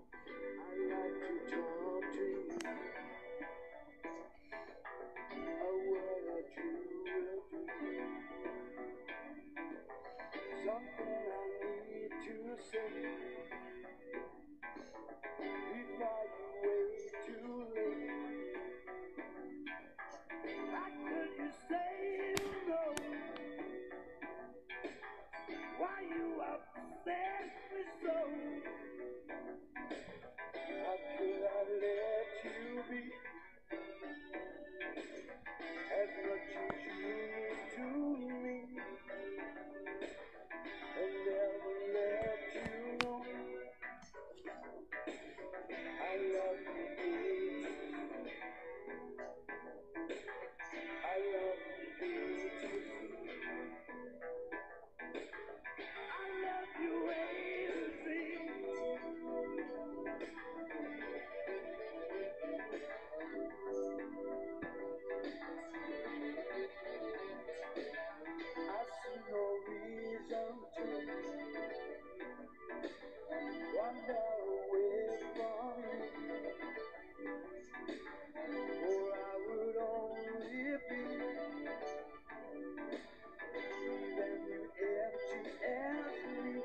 like to talk to you. Oh, what a true something I need to say before you wait too late. How could you say no? Why you upset me so? How could I let you be as much as you mean to me, and never let you know I love you, baby. I love you, baby. I love you, baby. I see no reason to wander away from you, for I would only be then you empty as me,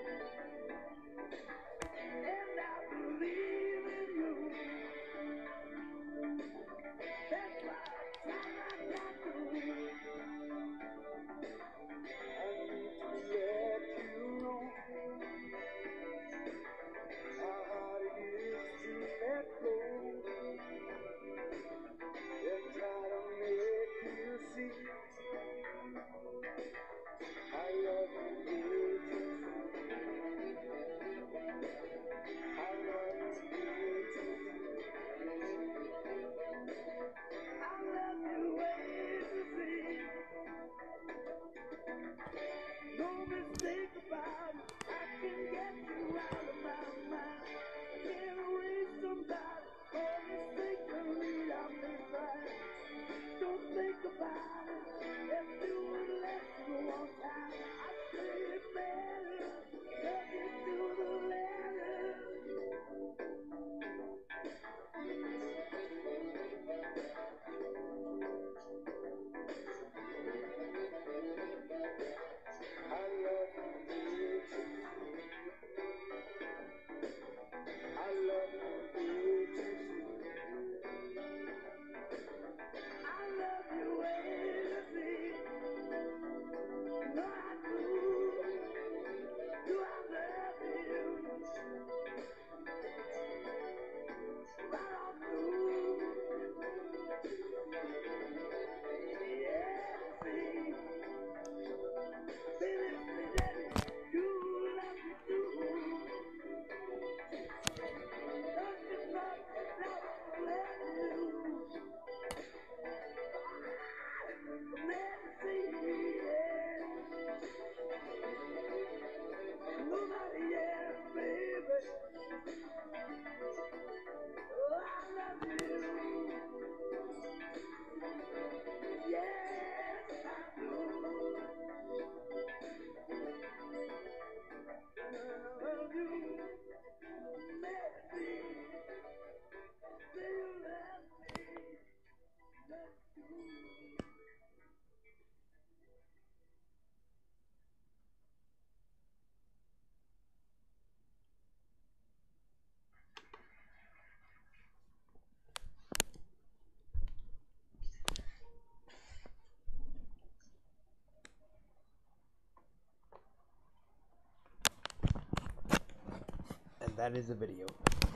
and I believe in you. That's why I try not to. I need to let you know how hard it is to let go, and try to make you see I love you, baby. I love you, baby. I love you, baby. No mistake about it. I can get you out of my mind. Can't erase somebody or mistakenly I'll be fine. Don't think about it. Let's do it less than one time. I say it better. Love you to the letter. I love you, baby. I love you, baby. I love you, baby. No, I do. Do I love you? Right on through. Yeah, see. Baby, baby, you love me too. Don't you know that I love you? Let me see, yeah. Nobody else, baby. Oh, I love you. Yes, I do. I love you. Let me see. Do you love me? Let's do. And that is the video.